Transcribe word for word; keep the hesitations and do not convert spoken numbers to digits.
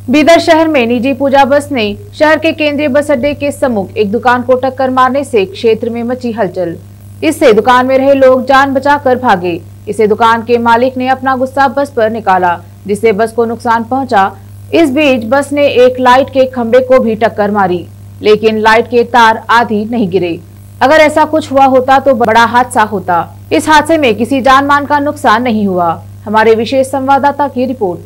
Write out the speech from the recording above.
बीदर शहर में निजी पूजा बस ने शहर के केंद्रीय बस अड्डे के सम्मुख एक दुकान को टक्कर मारने से क्षेत्र में मची हलचल। इससे दुकान में रहे लोग जान बचाकर भागे। इसे दुकान के मालिक ने अपना गुस्सा बस पर निकाला, जिससे बस को नुकसान पहुंचा। इस बीच बस ने एक लाइट के खंबे को भी टक्कर मारी, लेकिन लाइट के तार आदि नहीं गिरे। अगर ऐसा कुछ हुआ होता तो बड़ा हादसा होता। इस हादसे में किसी जान माल का नुकसान नहीं हुआ। हमारे विशेष संवाददाता की रिपोर्ट।